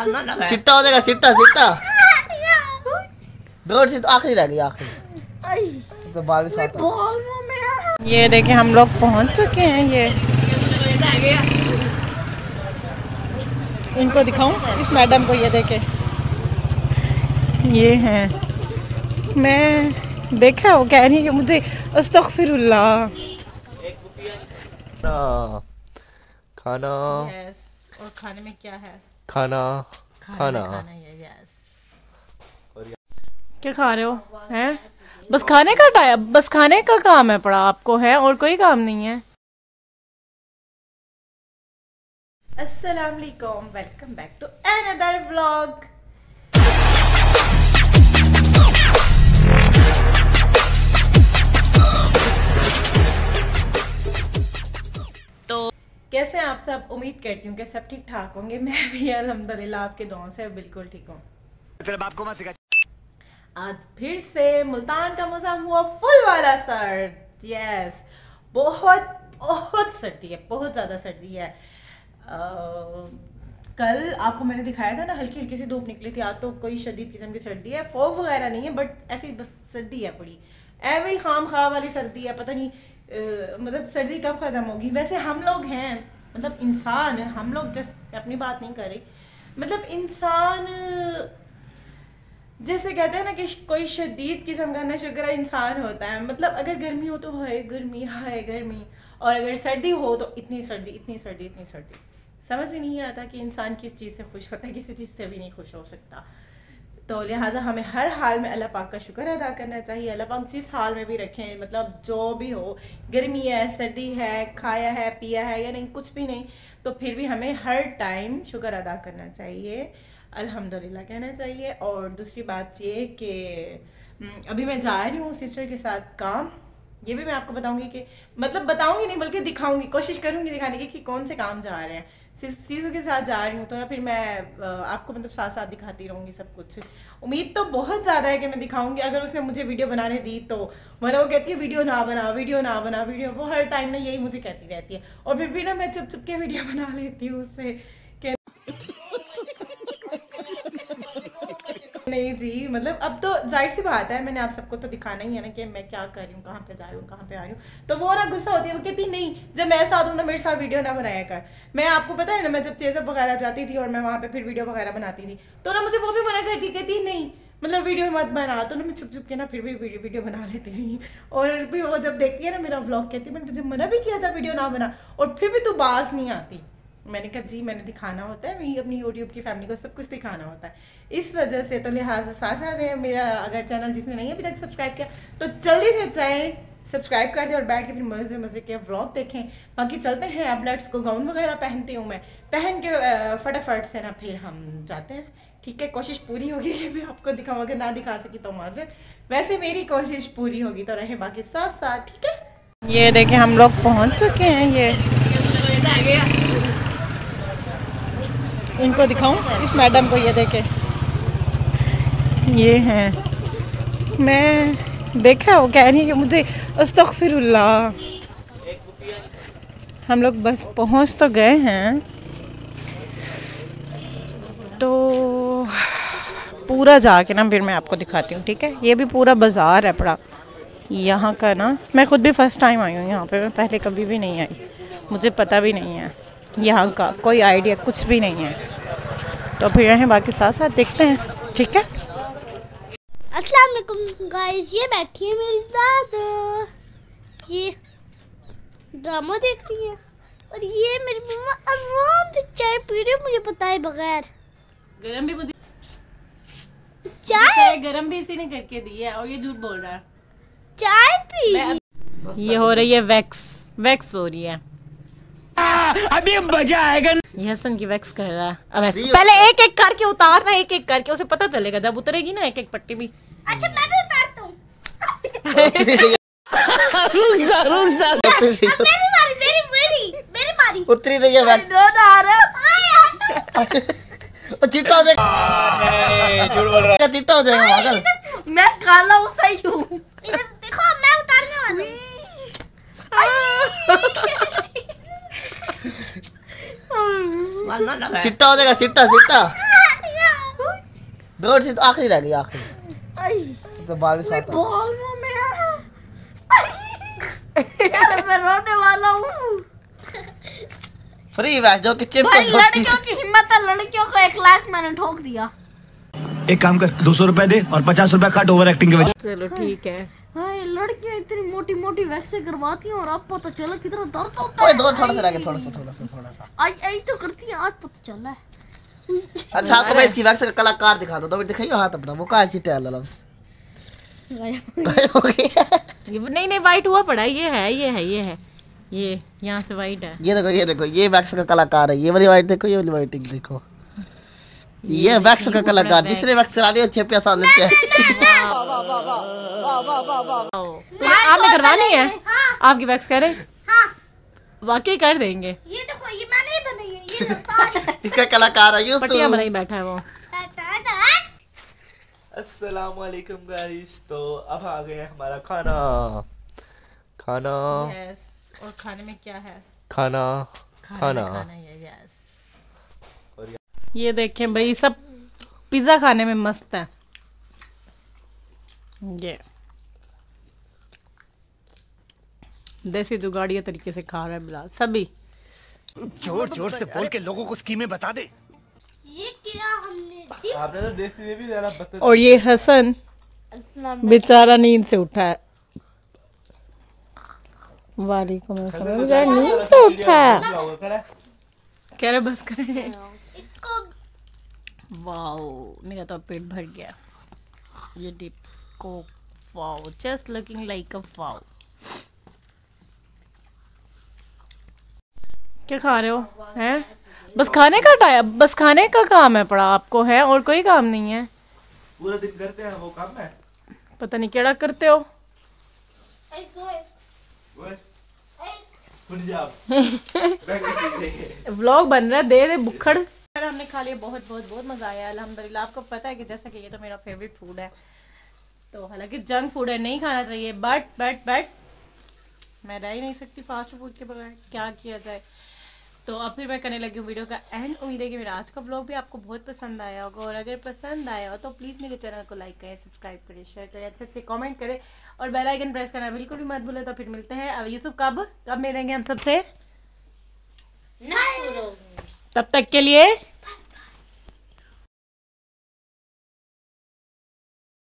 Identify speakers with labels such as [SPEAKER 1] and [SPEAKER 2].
[SPEAKER 1] चिट्टा हो जाएगा, चिट्टा चिट्टा। दौड़ से तो आखिरी रह गई, आखिरी तो बारिश आता।
[SPEAKER 2] ये देखे हम लोग पहुंच चुके हैं। ये इनको दिखाऊं इस मैडम को, ये देखे ये हैं। मैं देखा वो कह रही है कि मुझे अस्तगफिरुल्लाह
[SPEAKER 1] खाना।
[SPEAKER 2] यस, और खाने में क्या है?
[SPEAKER 1] खाना खाना
[SPEAKER 2] क्या खा रहे हो? हैं बस खाने का टाइम, बस खाने का काम है पड़ा आपको, है और कोई काम नहीं है। अस्सलाम वालेकुम, welcome back to another vlog. तो कैसे हैं आप सब? उम्मीद करती हूँ कि सब ठीक ठाक होंगे। मैं भी अल्हम्दुलिल्लाह आपके दुआओं से बिल्कुल ठीक हूँ। आज फिर से मुल्तान का मौसम हुआ फुल वाला सर्द। यस, बहुत बहुत सर्दी है, बहुत ज़्यादा सर्दी है। कल आपको मैंने दिखाया था ना, हल्की हल्की सी धूप निकली थी। आज तो कोई शदीद किस्म की सर्दी है, फॉग वगैरह नहीं है, बट ऐसी बस सर्दी है पड़ी। ऐवे खाम खा वाली सर्दी है, पता नहीं मतलब सर्दी कब ख़त्म होगी। वैसे हम लोग हैं, मतलब इंसान है हम लोग, जस्ट अपनी बात नहीं कर रही, मतलब इंसान जैसे कहते हैं ना कि कोई शदीद किस्म का नशा इंसान होता है। मतलब अगर गर्मी हो तो हाय गर्मी, हाय गर्मी, और अगर सर्दी हो तो इतनी सर्दी, इतनी सर्दी, इतनी सर्दी। समझ ही नहीं आता कि इंसान किस चीज़ से खुश होता है, किसी चीज़ से भी नहीं खुश हो सकता। तो लिहाजा हमें हर हाल में अल्लाह पाक का शुक्र अदा करना चाहिए। अल्लाह पाक जिस हाल में भी रखें, मतलब जो भी हो, गर्मी है, सर्दी है, खाया है, पिया है या नहीं, कुछ भी नहीं, तो फिर भी हमें हर टाइम शुक्र अदा करना चाहिए, अल्हम्दुलिल्लाह कहना चाहिए। और दूसरी बात ये कि अभी मैं जा रही हूँ सिस्टर के साथ काम। ये भी मैं आपको बताऊंगी कि मतलब बताऊंगी नहीं बल्कि दिखाऊंगी, कोशिश करूंगी दिखाने की कि कौन से काम जा रहे हैं। सीजू के साथ जा रही हूँ, तो फिर मैं आपको मतलब साथ साथ दिखाती रहूंगी सब कुछ। उम्मीद तो बहुत ज़्यादा है कि मैं दिखाऊंगी, अगर उसने मुझे वीडियो बनाने दी तो। वरना वो कहती है वीडियो ना बना, वीडियो ना बना, वीडियो, वो हर टाइम ना यही मुझे कहती रहती है। और फिर भी ना मैं चुप चुप के वीडियो बना लेती हूँ उससे। नहीं जी, मतलब अब तो जाहिर सी बात है, मैंने आप सबको तो दिखाना ही है ना कि मैं क्या कर रही हूँ, कहाँ पे जा रही हूँ, कहाँ पे आ रही हूँ। तो वो ना गुस्सा होती है, वो कहती नहीं जब मैं साथ हूँ ना मेरे साथ वीडियो ना बनाया कर। मैं आपको पता है ना, मैं जब चेज़अप वगैरह जाती थी और मैं वहाँ पे फिर वीडियो वगैरह बनाती थी, तो ना मुझे वो भी मना करती, कहती नहीं मतलब वीडियो मत बना। तो ना मैं छुप छुप के ना फिर भी वीडियो बना लेती थी। और फिर वो जब देखती है ना मेरा व्लॉग, कहती मैंने तुझे मना भी किया था वीडियो ना बना, और फिर भी तू बाज नहीं आती। मैंने कहा जी मैंने दिखाना होता है, मैं अपनी यूट्यूब की फैमिली को सब कुछ दिखाना होता है, इस वजह से। तो लिहाजा साथ साथ मेरा अगर चैनल जिसने नहीं अभी तक सब्सक्राइब किया तो जल्दी से चाहे सब्सक्राइब कर दें और बैठ के फिर मज़े मज़े के व्लॉग देखें। बाकी चलते हैं, अब लेट्स को। गाउन वगैरह पहनती हूँ मैं, पहन के फटाफट से ना फिर हम जाते हैं। ठीक है, कोशिश पूरी होगी कि मैं आपको दिखाऊँ, अगर ना दिखा सकी तो माजरत, वैसे मेरी कोशिश पूरी होगी। तो रहे बाकी साथ साथ, ठीक है। ये देखें हम लोग पहुँच चुके हैं। ये इनको दिखाऊं इस मैडम को, ये देखे ये हैं। मैं देखा वो कह रही है कि मुझे अस्तगफिरुल्लाह। हम लोग बस पहुंच तो गए हैं, तो पूरा जाके ना फिर मैं आपको दिखाती हूँ, ठीक है। ये भी पूरा बाज़ार है पड़ा यहाँ का ना। मैं खुद भी फ़र्स्ट टाइम आई हूँ यहाँ पे, मैं पहले कभी भी नहीं आई, मुझे पता भी नहीं है यहाँ का, कोई आइडिया कुछ भी नहीं है। तो फिर रहें बाकी साथ साथ देखते हैं, ठीक है।
[SPEAKER 3] अस्सलाम वालेकुम गाइस, ये बैठी है मेरी दादा, ये ड्रामा देख रही है, और ये मेरी मम्मा आराम से चाय पी रही है मुझे बताए बगैर।
[SPEAKER 2] गरम भी मुझे
[SPEAKER 3] चाय
[SPEAKER 2] गरम भी इसी ने करके दी है, और ये झूठ बोल रहा है।
[SPEAKER 3] चाय पी
[SPEAKER 2] ये हो रही है वैक्स हो रही है। अभी मजा आएगा। ये हसन की वैक्स कर रहा है। अब पहले एक एक करके उतारना, एक एक करके, उसे पता चलेगा जब उतरेगी ना एक एक पट्टी भी।
[SPEAKER 3] अच्छा मैं भी उतारता हूँ। मेरी बारी
[SPEAKER 1] उतरी रही है वैक्स। चिट्टा हो जाएगा, झूठ बोल रहा है, चिट्टा हो जाएगा पागल।
[SPEAKER 3] मैं काला हूँ, सही हूँ। इधर देखो मैं उतारने वाला हूँ।
[SPEAKER 1] चिट्टा हो जाएगा, चिट्टा चिट्टा। गोड से तो आखिरी रह गई, आखिरी तो बाल भी साथ
[SPEAKER 3] यार मैं रोने वाला हूँ।
[SPEAKER 1] फ्री बैच जो कि चिप
[SPEAKER 3] भाई लड़कियों की हिम्मत है, लड़कियों को 1 लाख मैंने ठोक दिया।
[SPEAKER 4] एक काम कर 200 रुपए दे और 50 रुपए काट ओवर एक्टिंग के वजह।
[SPEAKER 2] चलो ठीक है।
[SPEAKER 3] हाय लड़कियां इतनी मोटी मोटी वैक्से करवाती हैं और अब पता चला कितना दर्द होता
[SPEAKER 1] ओए
[SPEAKER 3] है।
[SPEAKER 1] दो थोड़ा सा रह गया, थोड़ा सा
[SPEAKER 3] आई तो करती है, आज पता चला है।
[SPEAKER 1] अच्छा आपको मैं इसकी वैक्स का कलाकार दिखा दो, दिखाइए हाथ अपना, वो कहाँ चिट्टे वाला लफ्ज़ हो गया।
[SPEAKER 2] ये नहीं वाइट हुआ पड़ा है, ये है ये यहाँ से वाइट है।
[SPEAKER 1] ये देखो ये वैक्स का कलाकार है, ये वाली वाइट देखो, ये वाली वाइट देखो, ये वैक्स का कलाकार जिसने वैक्स चला लिया 6 पैसा लेते हैं।
[SPEAKER 2] तो आपने करवानी है? आपकी वैक्स करें? वाकई कर देंगे।
[SPEAKER 3] ये देखो ये मैंने ही बनाई है, ये सारी
[SPEAKER 1] इसका कलाकार है यूसुफ।
[SPEAKER 2] पटिया बनाई बैठा है वो।
[SPEAKER 1] अस्सलाम वालेकुम गाइस, तो अब आ गया हमारा खाना।
[SPEAKER 2] यस, और खाने में क्या है?
[SPEAKER 1] खाना
[SPEAKER 2] है, यस। ये देखें भाई, सब पिज्जा खाने में मस्त है। ये देसी जुगाड़िया तरीके से खा रहा है बिलाल सभी।
[SPEAKER 4] जोर जोर से बोल के लोगों को स्कीमें बता दे।
[SPEAKER 3] ये क्या हमने
[SPEAKER 1] आपने तो देसी भी जरा बता।
[SPEAKER 2] और ये हसन बेचारा नींद से उठा है। वालेकुम अस्सलाम। बेचारा नींद से उठा है, कह रहे बस करें।
[SPEAKER 3] इसको
[SPEAKER 2] वाओ, मेरा तो पेट भर गया। ये डिप्स को wow, just looking like a wow. क्या खा रहे हो? हैं? बस खाने का टाइम, बस खाने का काम है पड़ा आपको, है और कोई काम नहीं है?
[SPEAKER 1] पूरा दिन करते हैं वो काम है,
[SPEAKER 2] पता नहीं क्या करते हो। व्लॉग बन रहा है, दे बुखड़। हमने खा लिया, बहुत मजा आया अल्हम्दुलिल्लाह। आपको पता है कि जैसा कि ये तो मेरा फेवरेट फूड है, तो हालांकि जंक फूड है, नहीं खाना चाहिए, बट मैं रह ही नहीं सकती फास्ट फूड के बगैर, क्या किया जाए। तो अब फिर मैं करने लगी हूँ वीडियो का एंड। उम्मीद है कि मेरा आज का व्लॉग भी आपको बहुत पसंद आया होगा, और अगर पसंद आया हो तो प्लीज़ मेरे चैनल को लाइक करें, सब्सक्राइब करें, शेयर करें, अच्छे कमेंट करें और बेल आइकन प्रेस करना बिल्कुल भी मत भूलें। तो फिर मिलते हैं। अब यूसुफ कब मिलेंगे हम सबसे? तब तक के लिए